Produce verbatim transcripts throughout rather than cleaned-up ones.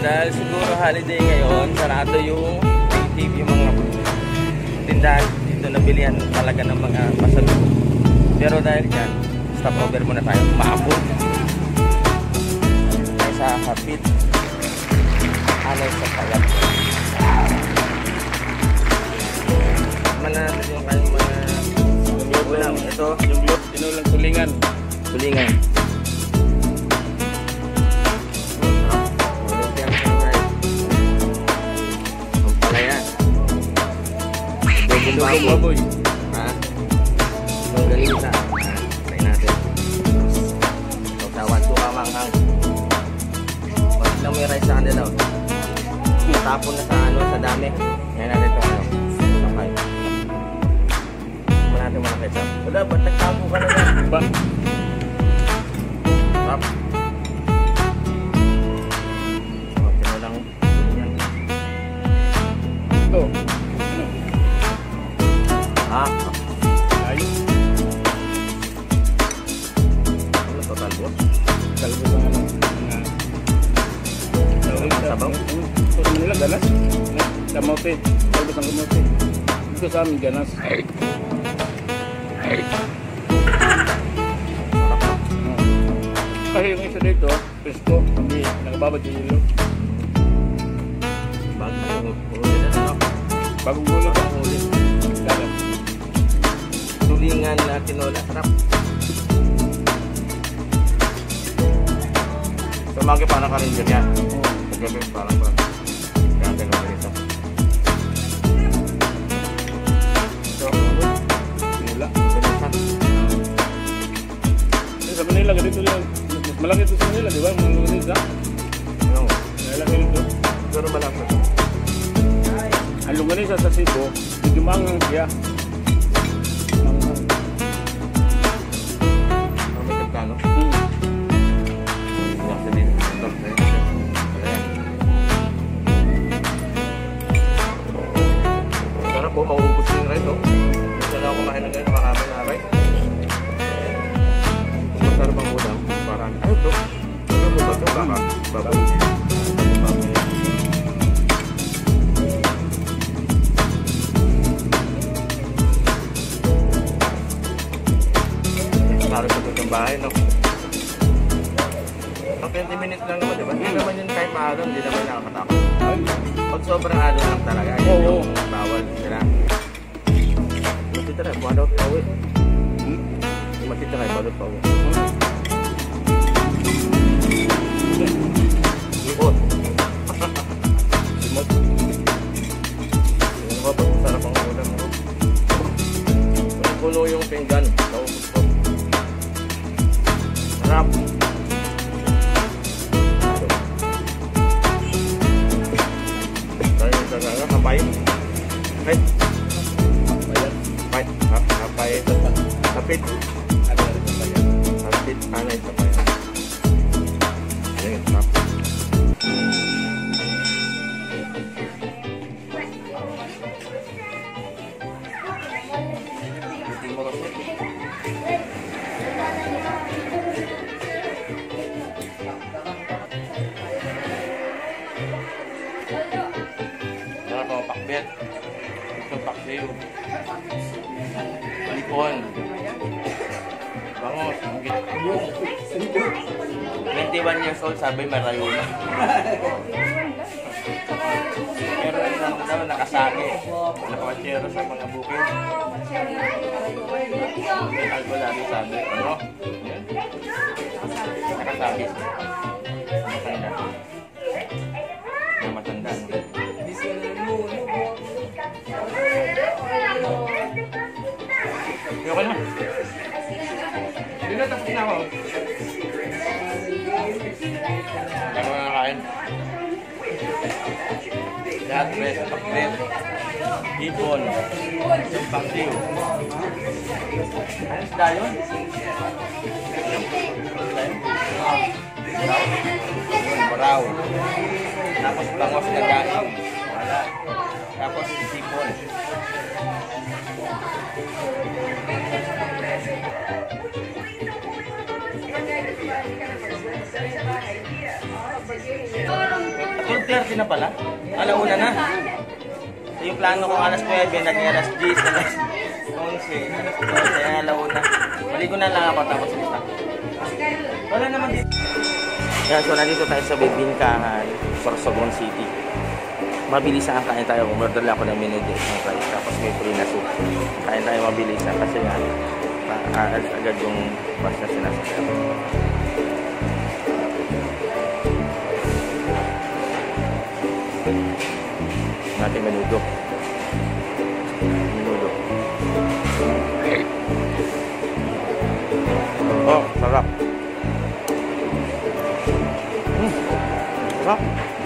dahil siguro holiday ngayon, sarado yung active yung mga tindahan dito na bilihan talaga ng mga pasalubong. Pero dahil dyan, stop over muna tayo. Maabot tayo sa hapit alay sa payat. Mana natin yung kanyang mga ulam. Ito, yung glove, tinulang tulingan. Tulingan. Baboy. Baboy. Ha? Itong galisa. Try natin. Tawad ko kamanghang. Bakit lang may rice sa kanila. Tapon na sa ano, sa dami. Ngayon natin itong ano. Okay. Iba natin mga ketchup. Wala, ba't nagtapo ka na ba? Ba? Tap. Okay na lang. Ito. Ha? Ay. Ano to, talbos? Talbos ang ano. Sabaw? Ito sa Manila, ganas. Kamote. Talbos ang kamote. Ito sa amin, ganas. Kasi yung isa dito, presko. Hindi nakababad yung ilo. Bagong huli na ano? Bagong gulo ka. Bagong huli. Ganas. Tulingan na tinola. Sarap. Sa umaga parang karindir yan. Sa gabi parang ba? Kaya tayo naman ito. Ito, ano? Manila. Ganyan. Sa Manila, ganito lang. Mas malaki ito sa Manila, di ba? Manila. Ano? Malaki ito. Pero malaki. Ang longganisa sa Cebu, medyo maanghang siya. Maanghang. Ang may kagkano? Hmm. Huwag sa din. Ito. Sarap po, mauubos din rin ito. Gusto na ako kumain ng ganyan, marami na rin. Masarap ang ulam. Parang, ay ito. Ano ba ito? Baka, baka. Parang sa itong bahay, no? Ang twenty minutes lang naman, di ba? Hindi naman yun kahit maalo, hindi naman nakakatakot. Pag sobrang alo lang talaga, yun Oo. yung bawal sila. Matita na, balot pa uwi. Hmm? Matita na, balot pa uwi. Simot. Simot. Yung kapag sarap ang ulam mo. Puno yung pinggan, naubos ko. Sarap. Tayo sa nga, kapay. Kapay. Kapay. Kapay. Kapit. Kapit. Anay sa bayan. Ayan, sarap. Sarap ang pakbet. Ito paksiw. Lipon. Bangos. twenty-one years old, sabi marayo na. Pero ano daw, nakasaki. Nakawatsero sa mga bukid. Alcolari sabi. Ano? Nakasabi. Matanda. Na matanda. Okay na. Hindi na tapos na ako. Ano na kain? Lahat rest, pakbet, hipon, paksiw. Ano isda yun? Baraw. Tapos bangos na gaing. Wala. Tapos hipon. twelve thirty na pala? Alauna na. So, yung plano ko alas nuwebe, naging alas diyes, alas onse. Kaya alauna. Maligo na lang ako tapos lista. Wala naman dito. Yan, so nandito tayo sa Bibingkahan, Sorsogon City. Mabilis ang kain tayo. Umorder lang ako ng mini dish ng rice. Tapos may free na soup. Kain tayo mabilis na kasi nga aalis agad yung bus na sinasakyan. Natin menudo. Menudo. Oh, sarap. Hmm, sarap.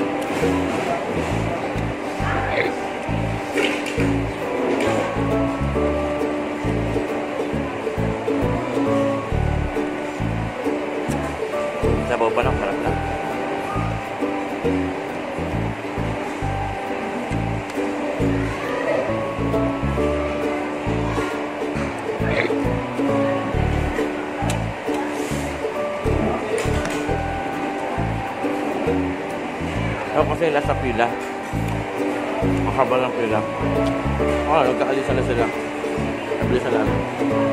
Sabaw pa lang, sarap lang. Ako kasi nasa pila. Ang haba ng pila. Oh, nagkaalisa na sila. Nabilis na namin.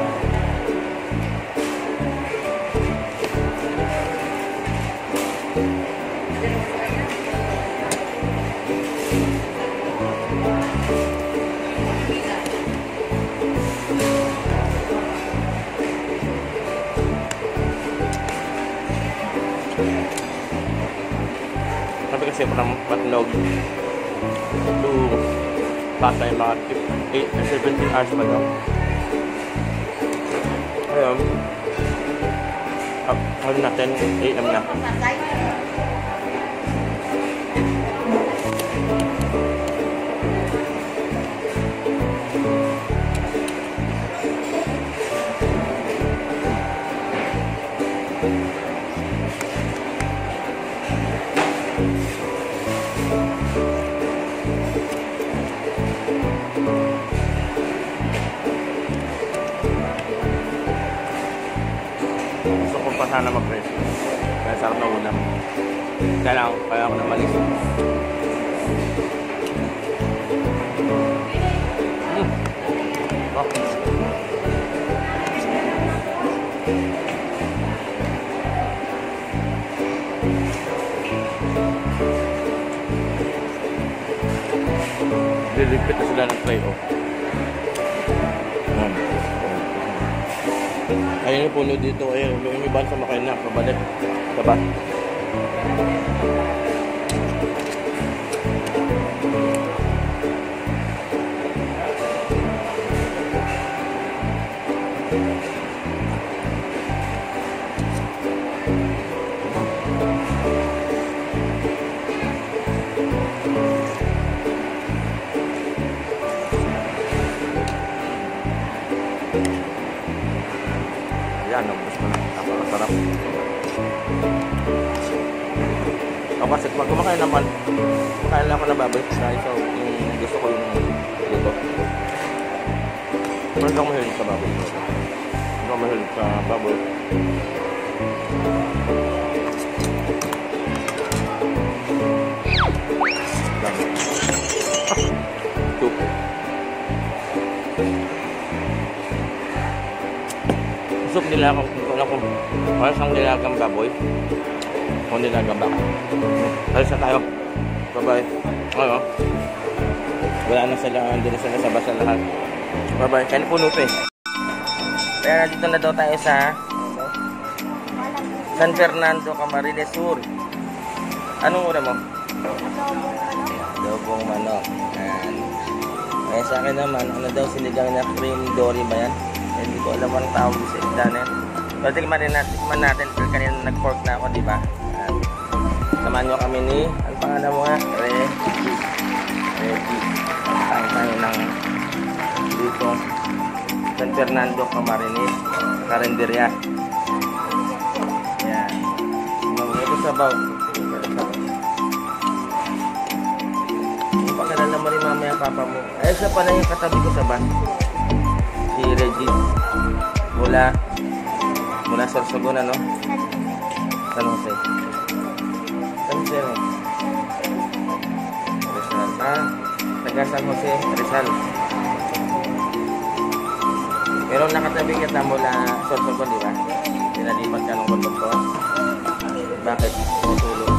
Sabi kasi parang Matnog to Pasay mga eight to seventeen hours pa daw. Ayun. Ah, ano natin? eight a m na. Gusto ko pa sana mag-rest. Kaya sarap na ulam. Kaya lang, kaya ako na malis. Mm. Oh. Liligpit na sila ng tray off. Ayun yung puno dito. Ayun, yung iban sa makain na. Pabalik. Diba? Yan, nabos mo na. Napakasarap. O kasi pag kumakain naman, kumakain lang ako na baboy. Dahil so, yung gusto ko yung luto. Pero hindi ako mahilig sa baboy. Hindi ako mahilig sa baboy. Soup. Soup nila kung wala kung wala sang nilagang baboy o nilagang baka. Alis na tayo. Bye bye. Ano? Wala na sila, hindi na sila sa basa lahat. Bye bye. Kaya puno to eh. Kaya nandito na daw tayo sa San Fernando, Camarines Sur. Anong una mo? Adobong manok. Ayan. Kaya sa akin naman, ano daw sinigang na cream dory ba yan? Hindi ko alam ang tawag sa isda na yan. Pero tigman rin natin, tigman natin. Pero kanina nag-pork na ako, di ba? Samahan nyo kami ni, ano pangalan mo nga? Ready. Ready. Tayo tayo ng dito. San Fernando, Camarines. Carinderia. Yan. Ito sabaw. Pakilala mo rin mamaya papa mo. Ay, siya pala yung katabi ko sa bus. Si Reggie. Wala. Mula Sorsogon, ano? San Jose. San Jose, no? Rizal. Ah, taga San Jose, Rizal. Pero nakatabi kita mula Sorsogon, di ba? Pinalipat ka ng konduktor. Bakit? Tutulog.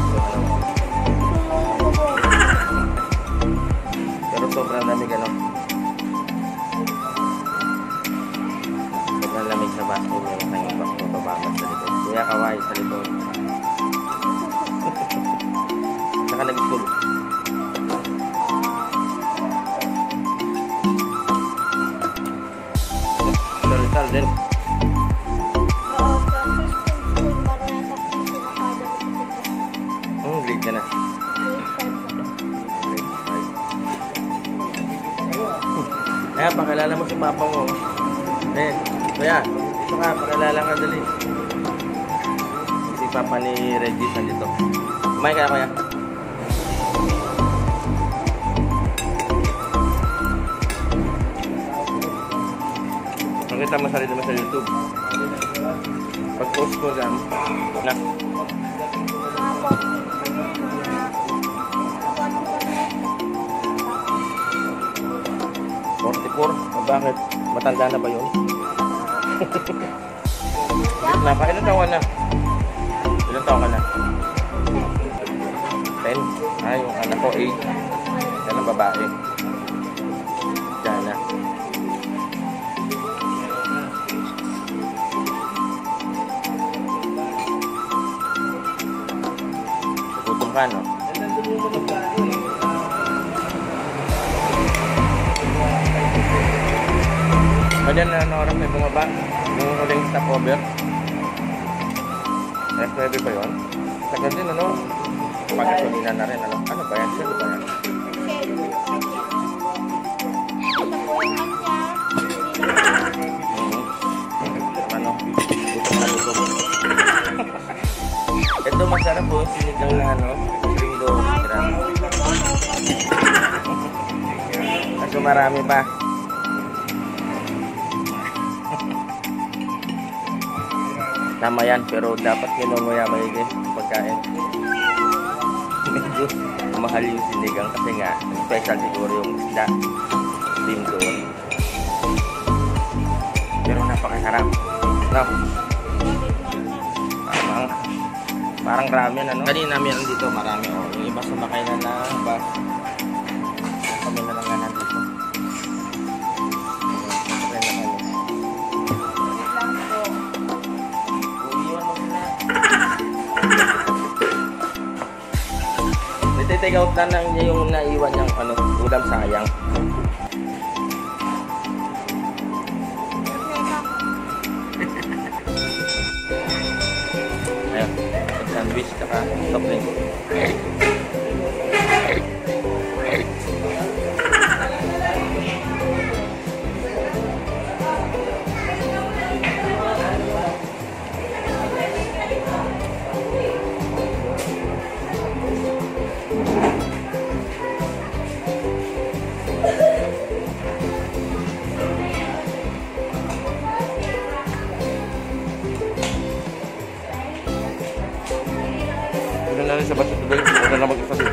Pero sobrang lamig, ano? Sobrang lamig sa basko. Meron tayong basko babamat sa likod. Kuya Kaway sa likod. Saka nag-school. Sa Rizal din. Hmm, grade ka na. Kaya pakilala mo si Papa mo. Eh, kuya, ito ka, pakilala ka dali. Si Papa ni Regis nandito. Kumain ka na, kuya. Nakita mo sarili mo sa YouTube. Pag-post ko lang, na. forty-four? O bakit? Matanda na ba yun? Na pa, ilang taon na? Ilang taon ka na? ten? Ah, yung anak ko, eight. Yan ang babae. Diyan na. Nagutom ka, no? Kaya na ano oras may bumaba? Yung huling stopover? F nueve ba yun? Tagal din, ano? Pagasolina na rin, ano? Ano ba yan? Sino ba yan? Mm-hmm. Ano? Gutom na gutom. Ito masarap po, sinigang na ano? Gringo. Kaso marami pa. Tama yan, pero dapat kinunguya maigi pagkain. Medyo mahal yung sinigang kasi nga special siguro yung isda din doon. Pero napakasarap. No? Parang, parang ramen, ano? Kanina meron dito marami. Oh. Yung iba sumakay na na bus. Kami na lang nga nandito. Take out na lang niya yung naiwan niyang ano, ulam sayang. Ayun, sandwich ka pa, top rin. Sa basa tubig, huwag na mag-isa dito.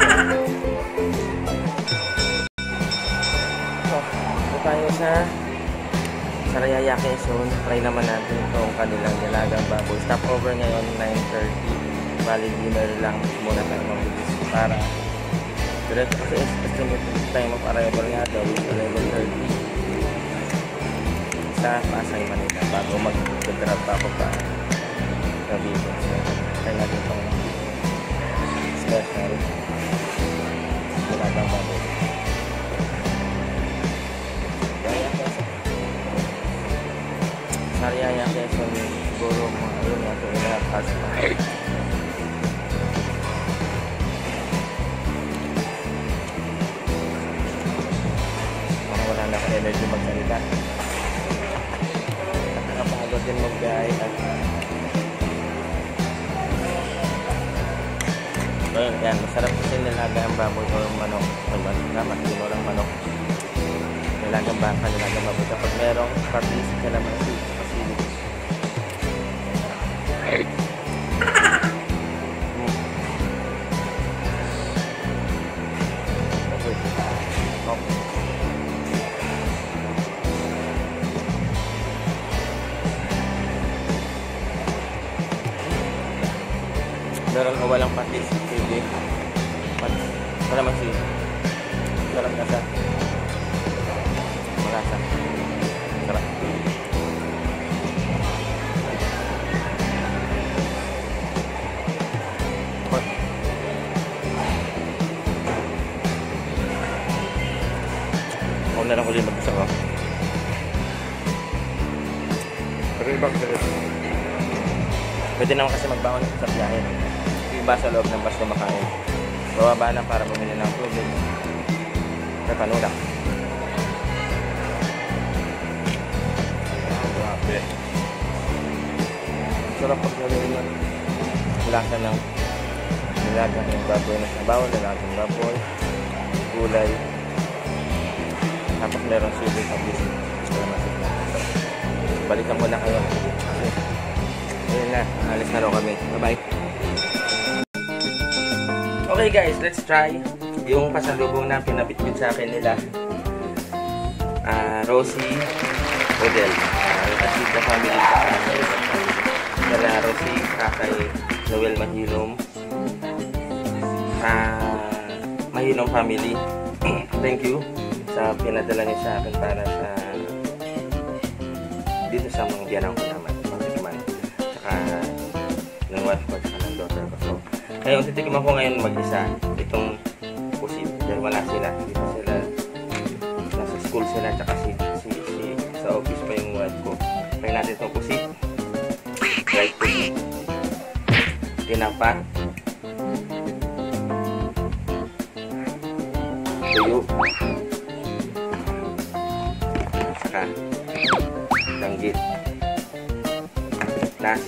So, ito tayo sa Sariaya, Quezon. Try naman natin itong kanilang nilagang baboy. Stop over ngayon, nine thirty. Bali, dinner lang muna tayo mabilis para diretso kasi estimate time of arrival nga daw eleven thirty sa Pasay, Manila bago mag-grab pa ako pa Cavite. So, try natin itong special nilagang baboy. Sariaya, Quezon, siguro mga yun nga ito inakas pa. Parang wala na ka energy magsalita. Nakakapagod din mag-gay at so yun, yan, masarap kasi nilaga ang baboy o manok. Salamat, yun walang manok. Nilagang baka, nilagang baboy. Kapag merong parties ka naman sa facility. Meron o walang patis, pwede. Patis. Wala masi. Sarap na sa. Malasa. Sarap. Hot. Ako na lang ulit mag-isa ko. Pero ibang sarap. Pwede naman kasi magbangon sa biyahe. Iba sa loob ng bus kumakain. Bababa na para bumili ng tubig. May panulak. Grabe. Sarap pag nalawin yan. Lasa ng nilaga ng baboy na sabaw, nilaga ng baboy, gulay. Tapos meron sili sa bisig. Balikan ko na kayo. Ayun na, alis na rin kami. Bye-bye. Okay guys, let's try yung pasalubong na pinabitbit sa akin nila. Uh, Rosie Odell. Uh, at least the family sa akin. Nala Rosie, kakay Noel Mahilom. Uh, Mahilom family. Thank you sa pinadala niyo sa akin para sa dito sa mga biyanang ko naman. Ng wife ko at ng daughter ko. So, ngayon, titikiman ko ngayon mag-isa itong pusit. Dahil wala sila. Dito sila, nasa school sila, tsaka si, si, si, sa office pa yung wife ko. Kaya natin itong pusit. Right pusit. Tinapa. Tuyo. Saka, danggit. Nas.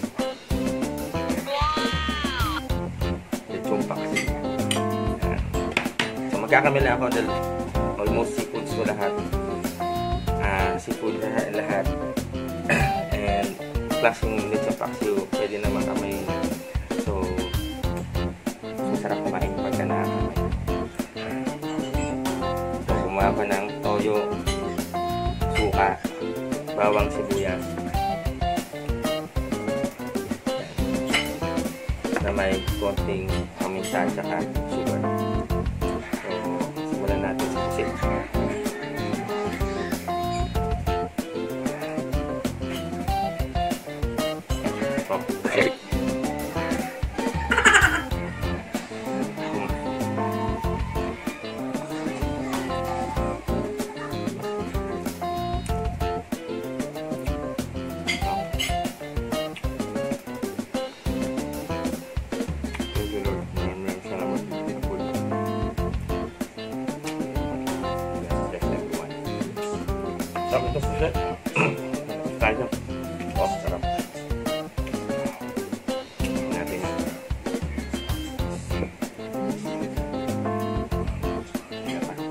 So magkakamila ako dahil almost seafoods ko lahat. Uh, seafood lahat, lahat. And plus yung lechon paksiw pwede naman kamayin. So masarap kumain pagka nakakamay. So gumawa ko ng toyo, suka, bawang sibuyas na may konting paminta at saka sugar. So, simulan natin sa pusit. So, pusit. Sarap ito pusit. Kaya. Oh, sarap. Natin yan. Kaya pa.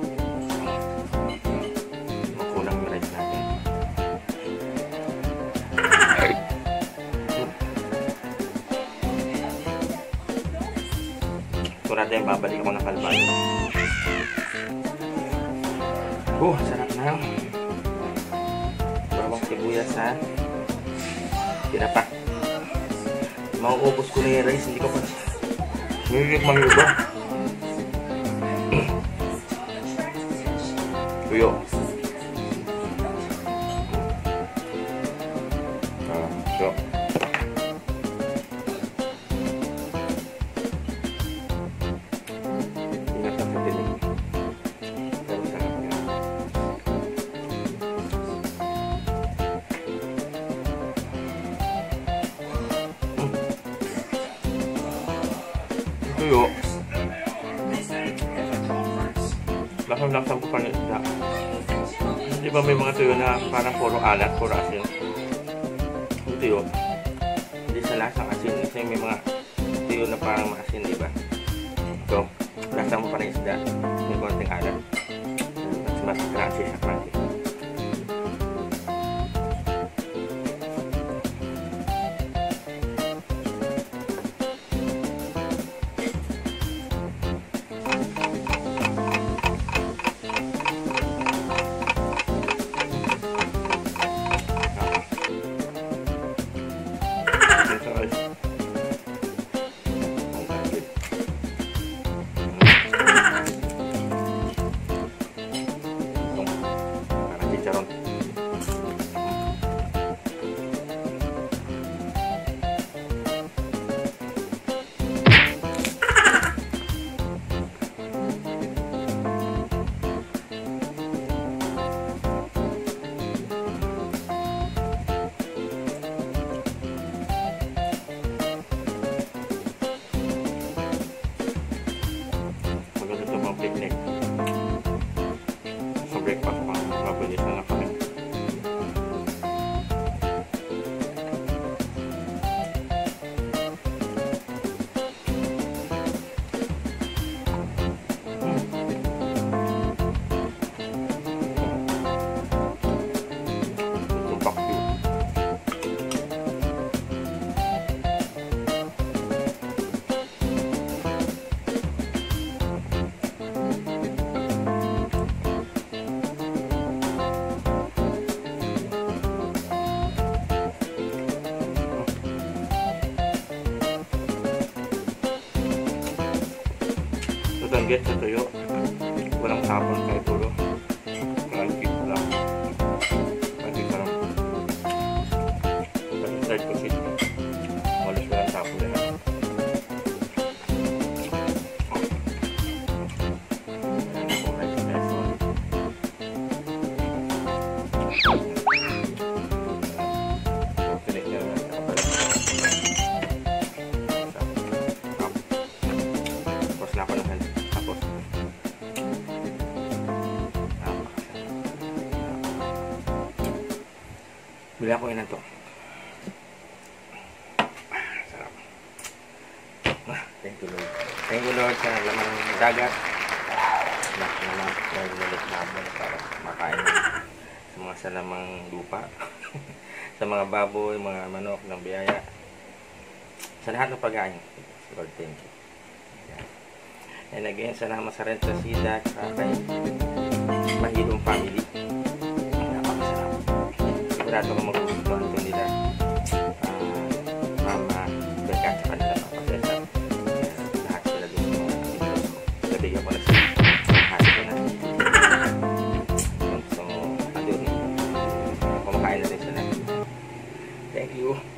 Makulang yung rice natin. Kurada yung babalik ako ng kalbay. Oh, sarap na. Sibuyas ha. Tinapa. Mauubos ko na yung rice. Hindi ko pa nilig mangiba. Tuyo. Ah, so. Ingat lang sa tinig. Pero sarap nga. Tuyo. Lasang-lasang ko pa ng isda. Di ba may mga tuyo na parang puro alat, puro asin? Yung tuyo, hindi sa lasang asin. Kasi may mga tuyo na parang maasin, di ba? So, lasang mo pa ng isda. May konting alat. Mas mas crunchy sa crunchy. chicharon. Maganda ito pang picnic. Sa breakfast pa, mabilis na lang kami. Tumpak view. Tutangget sa tuyo. Walang sabon kahit tulo. Malagkit lang. Malagkit ka lang. Pag-inside ko siya. Malis walang sabon lahat. Ayan ako, rice peso. Pinik niya lang. Tapos na ako ng hand. Tapos bili ako yun na to. Sarap. Ah, thank you Lord. Thank you Lord sa lamang dagat. Nak naman dahil ulit naman para makain sa mga salamang lupa. Sa mga baboy, mga manok ng biyaya. Sa lahat ng pagkain. Lord, thank you. And again, salamat sa Renta Sida sa kay Mahilong family. Napakasarap. Sigurado ko magugustuhan ito nila. Uh, Mama, Becca, sa kanila papasesa. Lahat sila din sa mga pintos ko. Nabigyan ko na sila. Hati ko na. So, andun. Kumakain na rin sila. Thank you.